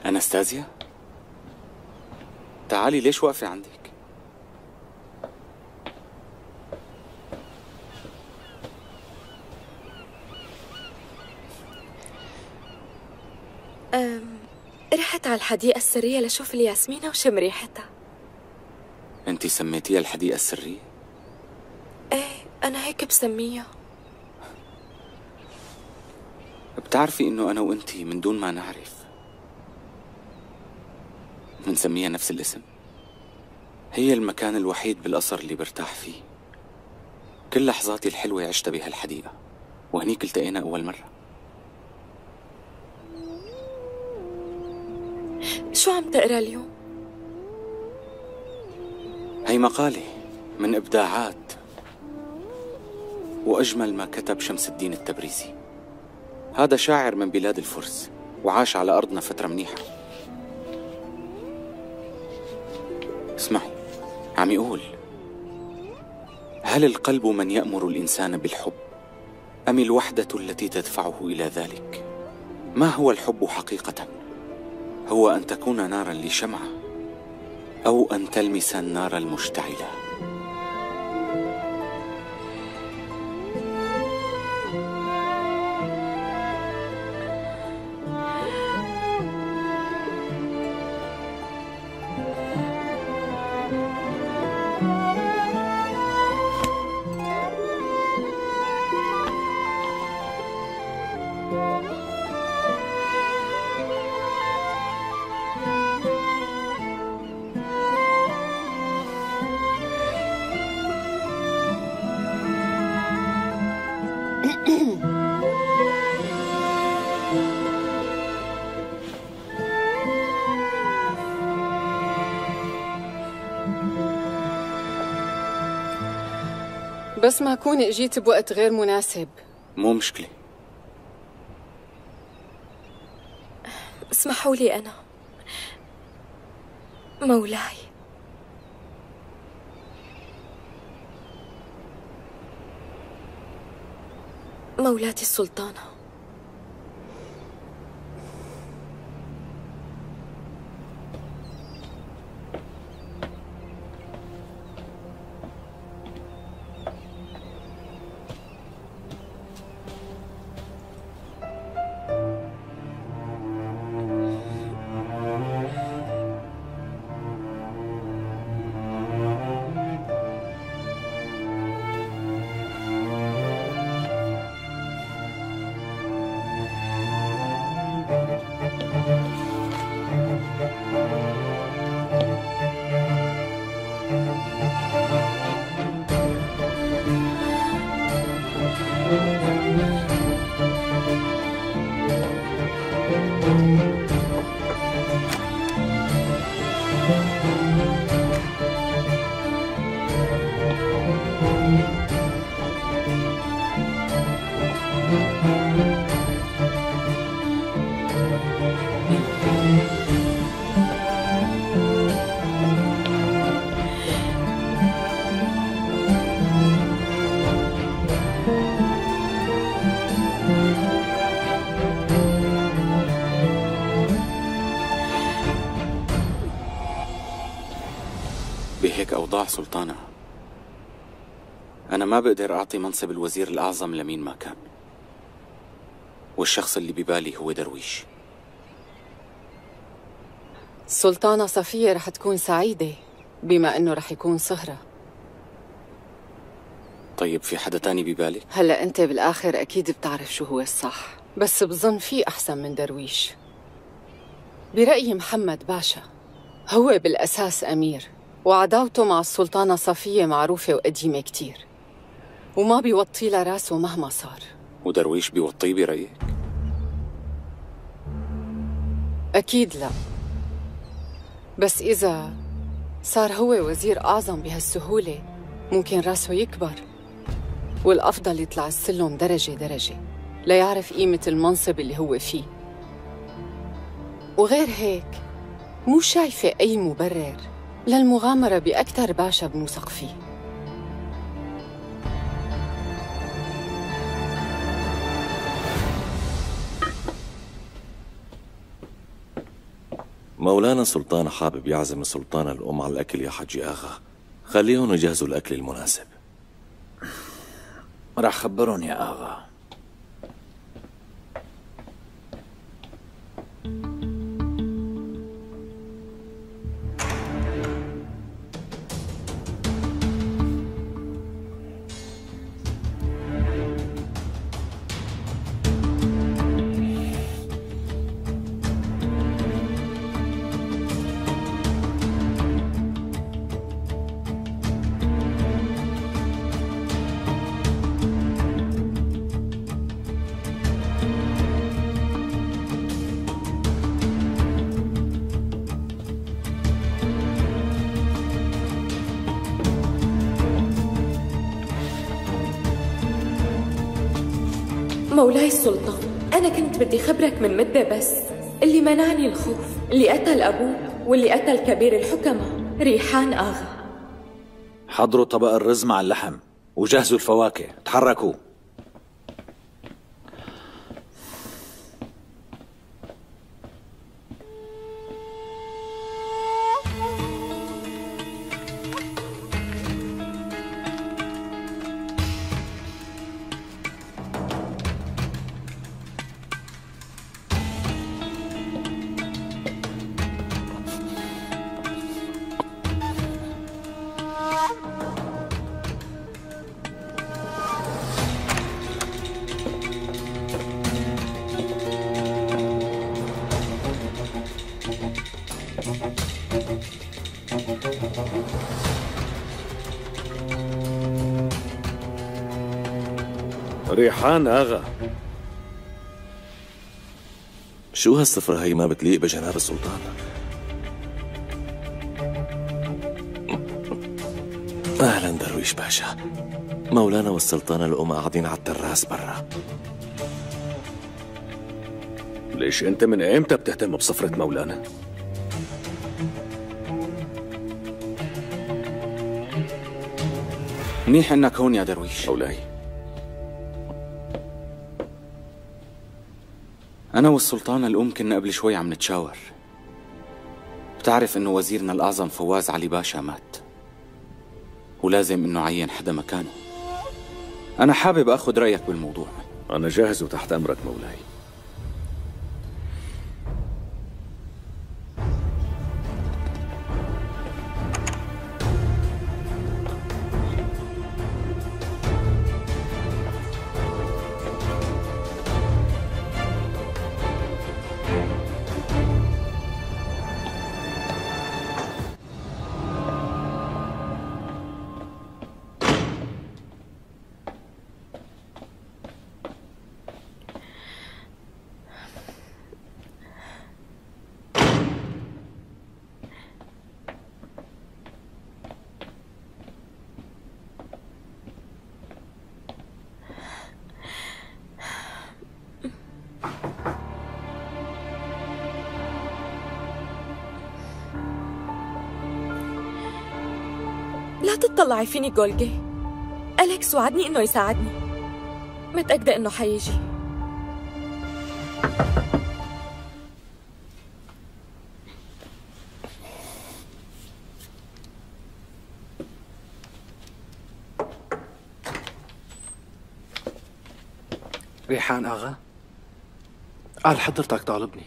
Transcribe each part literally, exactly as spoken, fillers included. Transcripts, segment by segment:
أناستازيا؟ تعالي، ليش واقفة عندك؟ أم رحت على الحديقة السرية لشوف الياسمينة وشم ريحتها. أنتي سميتيها الحديقة السرية؟ ايه، أنا هيك بسميها. بتعرفي إنه أنا وأنتي من دون ما نعرف منسميها نفس الاسم؟ هي المكان الوحيد بالقصر اللي برتاح فيه. كل لحظاتي الحلوة عشتها بهالحديقة، وهنيك التقينا أول مرة. شو عم تقرا اليوم؟ هي مقالة من إبداعات وأجمل ما كتب شمس الدين التبريزي. هذا شاعر من بلاد الفرس وعاش على أرضنا فترة منيحة. اسمعي، عم يقول: هل القلب من يأمر الإنسان بالحب أم الوحدة التي تدفعه إلى ذلك؟ ما هو الحب حقيقة؟ هو أن تكون نارا لشمعة أو أن تلمس النار المشتعلة. بس ما أكون اجيت بوقت غير مناسب. مو مشكلة. اسمحوا لي أنا مولاي. مولاتي السلطانة. بهيك أوضاع سلطانة أنا ما بقدر أعطي منصب الوزير الأعظم لمين ما كان، والشخص اللي ببالي هو درويش. السلطانة صفية رح تكون سعيدة بما أنه رح يكون صهرة. طيب في حدا تاني ببالك؟ هلأ أنت بالآخر أكيد بتعرف شو هو الصح، بس بظن في أحسن من درويش. برأيي محمد باشا هو بالأساس أمير، وعداوته مع السلطانة صفية معروفة وقديمة كتير، وما بيوطي لها راسه مهما صار. ودرويش بيوطيه برأيك؟ أكيد لا، بس إذا صار هو وزير أعظم بهالسهولة ممكن راسه يكبر، والأفضل يطلع السلم درجة درجة ليعرف قيمة المنصب اللي هو فيه. وغير هيك مو شايفة أي مبرر للمغامرة بأكتر باشا بنوثق فيه. مولانا سلطان حابب يعزم السلطانة الأم على الأكل يا حجي آغا. خليهم يجهزوا الأكل المناسب. راح خبرهم يا آغا. مولاي السلطان، أنا كنت بدي خبرك من مدة، بس اللي منعني الخوف، اللي قتل أبوه واللي قتل كبير الحكماء ريحان آغا. حضروا طبق الرز مع اللحم وجهزوا الفواكه، تحركوا. ريحان آغا، شو هالصفرة هي ما بتليق بجناب السلطان؟ أهلا درويش باشا. مولانا والسلطانة الأم قاعدين على التراس برا. ليش أنت من إمتى بتهتم بصفرة مولانا؟ منيح إنك هون يا درويش. مولاي، أنا والسلطانة الأم كنا قبل شوي عم نتشاور. بتعرف إنه وزيرنا الأعظم فواز علي باشا مات، ولازم إنه عين حدا مكانه. أنا حابب أخذ رأيك بالموضوع. أنا جاهز وتحت أمرك مولاي. لا تطلعي فيني جولجي. أليكس وعدني إنه يساعدني، متأكدة إنه حيجي. ريحان آغا، قال حضرتك طالبني.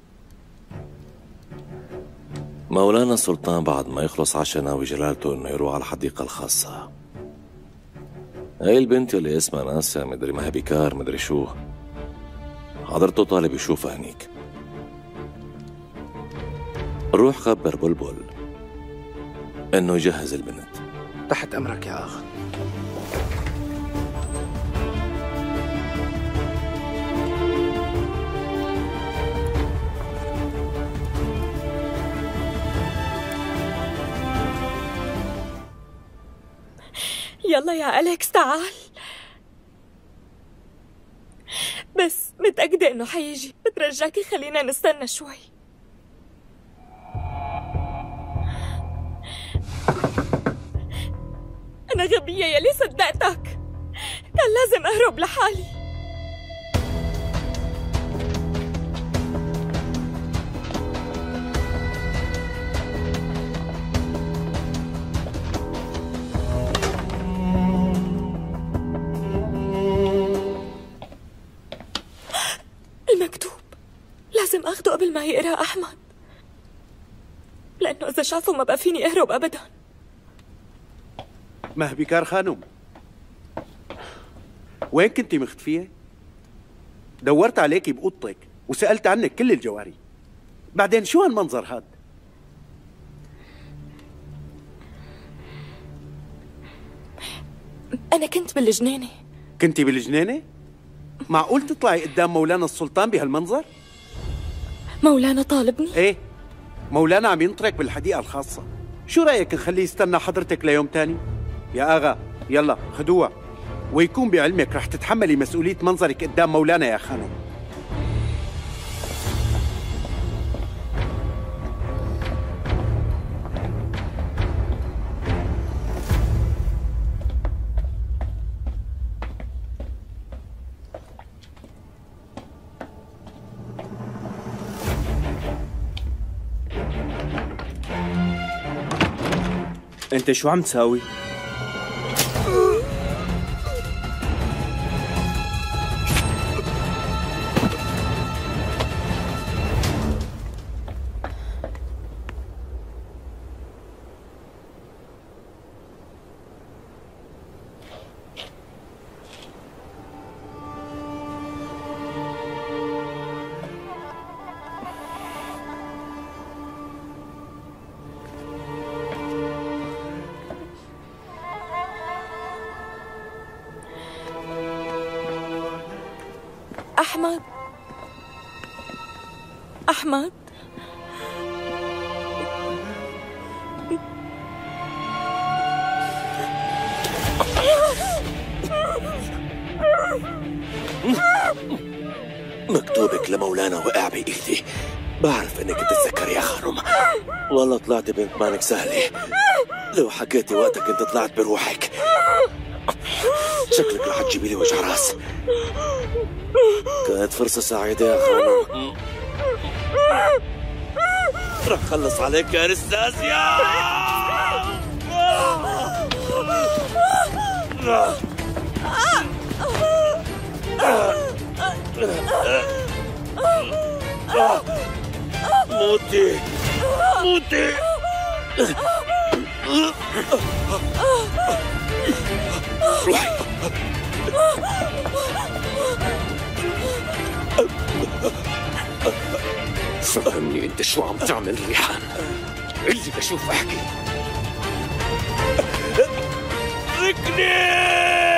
مولانا السلطان بعد ما يخلص عشاناوي جلالته انه يروح على الحديقة الخاصة. هاي البنت اللي اسمها ناسا مدري ما هي بكار مدري شو، حضرته طالب يشوفها هنيك. روح خبر بلبل انه يجهز البنت. تحت امرك يا اخ. يلا يا أليكس تعال، بس متأكدة إنه حيجي. بترجاكي خلينا نستنى شوي. أنا غبية يلي صدقتك، كان لازم أهرب لحالي. ياخده قبل ما يقرأ أحمد، لأنه إذا شافه ما بقى فيني أهرب أبدا. مهبكار خانم، وين كنتي مختفية؟ دورت عليكي بأوضتك وسألت عنك كل الجواري. بعدين شو هالمنظر هاد؟ أنا كنت بالجنينة. كنتي بالجنينة؟ معقول تطلعي قدام مولانا السلطان بهالمنظر؟ مولانا طالبني؟ ايه، مولانا عم ينطرك بالحديقة الخاصة. شو رأيك نخليه يستنى حضرتك ليوم تاني؟ يا آغا يلا خدوها، ويكون بعلمك رح تتحملي مسؤولية منظرك قدام مولانا يا خانم. انت شو عم تساوي؟ أحمد أحمد مكتوبك لمولانا وقع بإيدي. بعرف انك بتتذكر يا خانم. والله طلعت بنت مانك سهلة. لو حكيتي وقتها كنت طلعت بروحك. شكلك رح تجيبي لي وجع راس. كانت فرصة سعيدة يا خانم. رح خلص عليك يا أنستازيا. موتي موتي. روحي. فهمني انت شو عم تعمل ريحان؟ اللي بشوف احكي. اتركني.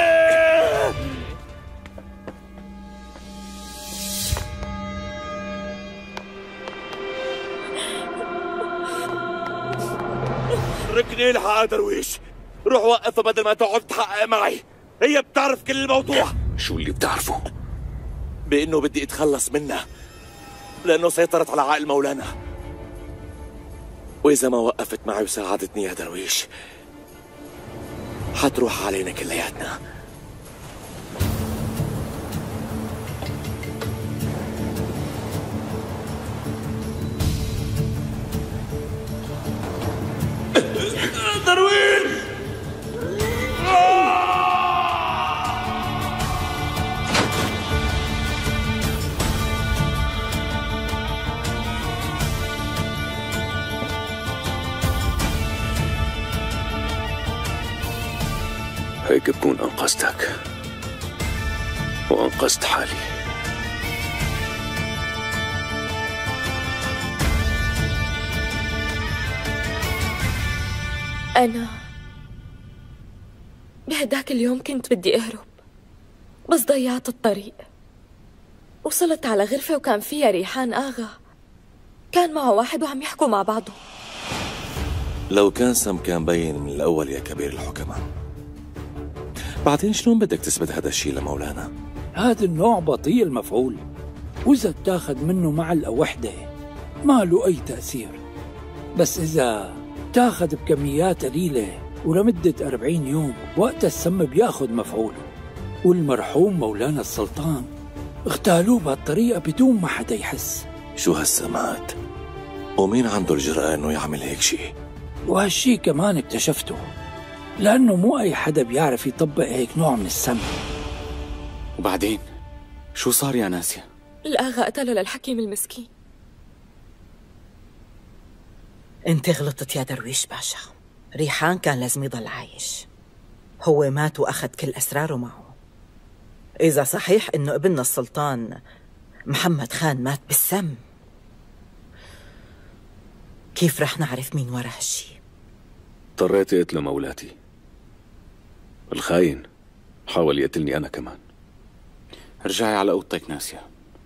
اتركني الحق درويش. روح وقفها بدل ما تقعد تحقق معي. هي بتعرف كل الموضوع. شو اللي بتعرفه؟ بانه بدي اتخلص منها لانه سيطرت على عقل مولانا، واذا ما وقفت معي وساعدتني يا درويش حتروح علينا كلياتنا. درويش هيك بكون أنقذتك وأنقذت حالي. أنا بهداك اليوم كنت بدي أهرب، بس ضيعت الطريق. وصلت على غرفة وكان فيها ريحان آغا، كان معه واحد وعم يحكوا مع بعضه. لو كان سم كان بين من الأول يا كبير الحكماء. بعدين شلون بدك تثبت هذا الشيء لمولانا؟ هذا النوع بطيء المفعول، وإذا اتاخذ منه معلقة وحدة ما له أي تأثير، بس إذا تاخذ بكميات قليلة ولمدة أربعين يوم وقت السم بياخذ مفعوله. والمرحوم مولانا السلطان اغتالوه بهالطريقة بدون ما حدا يحس. شو هالسمات؟ ومين عنده الجرأة انه يعمل هيك شيء؟ وهالشي كمان اكتشفته، لأنه مو أي حدا بيعرف يطبق هيك نوع من السم. وبعدين شو صار يا ناسيا؟ الآغا قتله للحكيم المسكين. انت غلطت يا درويش باشا. ريحان كان لازم يضل عايش. هو مات وأخذ كل أسراره معه. إذا صحيح إنه ابننا السلطان محمد خان مات بالسم، كيف رح نعرف مين ورا هالشي؟ اضطريت اقتله مولاتي. الخاين حاول يقتلني أنا كمان. ارجعي على أوضتك ناسية.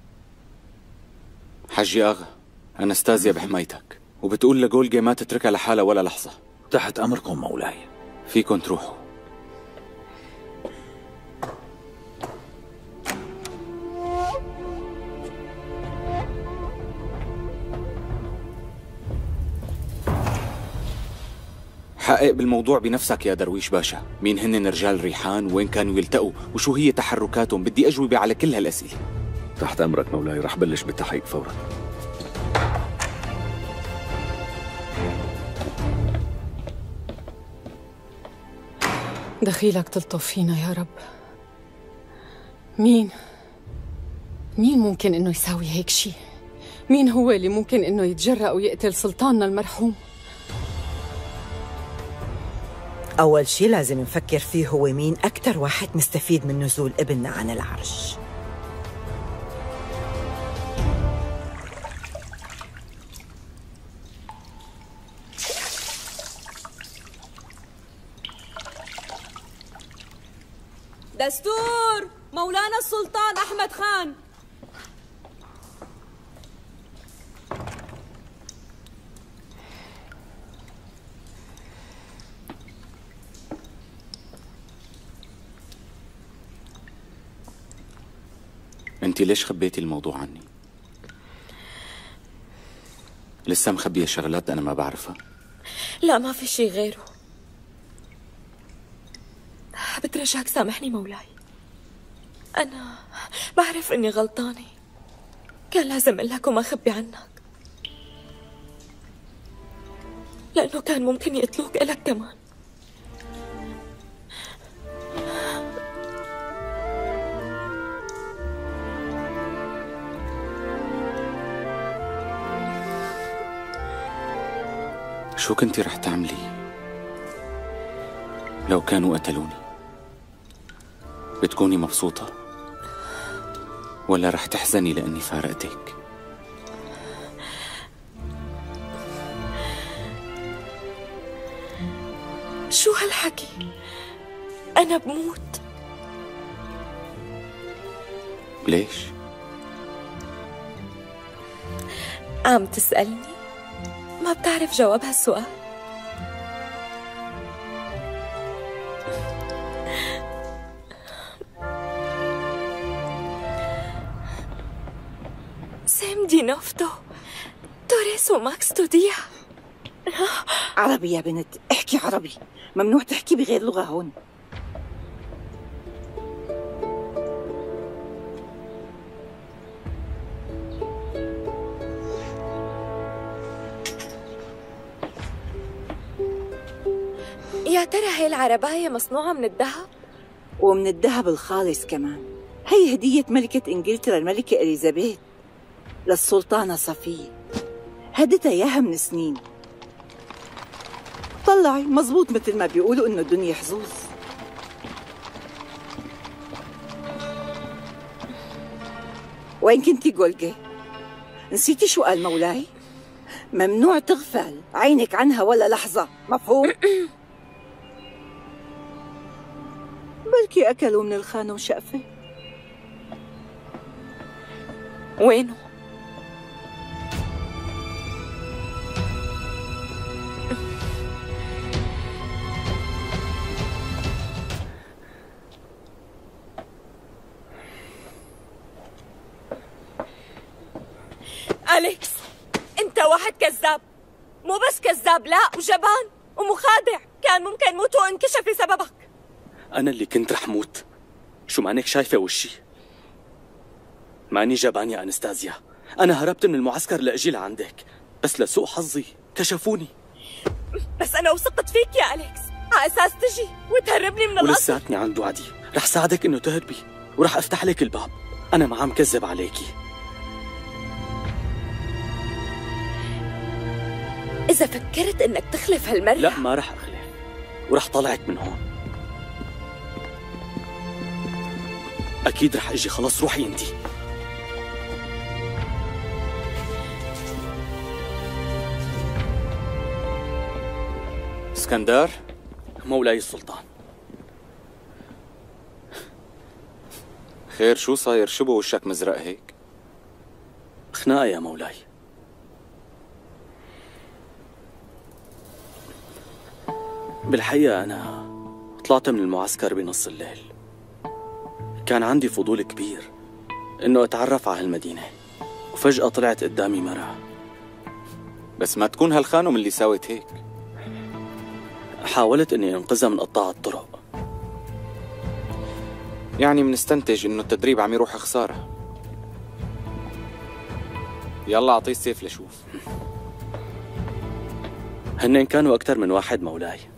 حجي آغا، أنستازيا بحمايتك، وبتقول لجولجي ما تتركها لحالها ولا لحظة. تحت أمركم مولاي. فيكن تروحوا. حقق بالموضوع بنفسك يا درويش باشا. مين هن رجال ريحان؟ وين كانوا يلتقوا؟ وشو هي تحركاتهم؟ بدي أجوبة على كل هالأسئلة. تحت أمرك مولاي، رح بلش بالتحقيق فورا. دخيلك تلطف فينا يا رب. مين؟ مين ممكن إنه يساوي هيك شي؟ مين هو اللي ممكن إنه يتجرأ ويقتل سلطاننا المرحوم؟ أول شي لازم نفكر فيه هو مين أكتر واحد مستفيد من نزول ابننا عن العرش. دستور مولانا السلطان أحمد خان. انتي ليش خبيتي الموضوع عني؟ لسه مخبية شغلات أنا ما بعرفها؟ لا ما في شي غيره. بترجاك سامحني مولاي، أنا بعرف إني غلطانة. كان لازم أقول لك وما أخبي عنك، لأنه كان ممكن يقتلوك إلك كمان. شو كنتي رح تعملي لو كانوا قتلوني؟ بتكوني مبسوطة ولا رح تحزني لأني فارقتك؟ شو هالحكي؟ أنا بموت. ليش؟ عم تسألني؟ ما بتعرف جواب هالسؤال؟ سام دي نوفتو توريس وماكس توديا. عربي يا بنت، احكي عربي، ممنوع تحكي بغير لغة هون. يا ترى هي العرباية مصنوعة من الذهب؟ ومن الذهب الخالص كمان. هي هدية ملكة إنجلترا الملكة إليزابيث للسلطانة صفية، هدتها إياها من سنين. طلعي مزبوط مثل ما بيقولوا إنه الدنيا حظوظ. وين كنتي جولجي؟ نسيتي شو قال مولاي؟ ممنوع تغفل عينك عنها ولا لحظة، مفهوم؟ بلكي أكلوا من الخانة وشقفة. وينه؟ أليكس، أنت واحد كذاب، مو بس كذاب، لا وجبان ومخادع. كان ممكن موت وانكشف بسببك. أنا اللي كنت رح موت. شو معنك شايفة وشي؟ ماني جبان يا أنستازيا. أنا هربت من المعسكر لأجي لعندك، بس لسوء حظي كشفوني. بس أنا وثقت فيك يا أليكس على أساس تجي وتهربني من القصر. ولساتني عند وعدي، رح ساعدك إنه تهربي ورح أفتح لك الباب. أنا ما عم كذب عليكي. إذا فكرت إنك تخلف هالمرة لا ما رح أخلف، ورح طلعك من هون. أكيد رح أجي. خلاص روحي أنتي. اسكندر، مولاي السلطان. خير شو صاير؟ شو بوشك مزرق هيك؟ خناقة يا مولاي. بالحقيقة أنا طلعت من المعسكر بنص الليل. كان عندي فضول كبير إنه أتعرف على هالمدينة، وفجأة طلعت قدامي مرة. بس ما تكون هالخانم اللي ساوت هيك. حاولت إني أنقذها من قطاع الطرق. يعني منستنتج إنه التدريب عم يروح خسارة. يلا أعطيه السيف لشوف. هنن كانوا أكثر من واحد مولاي.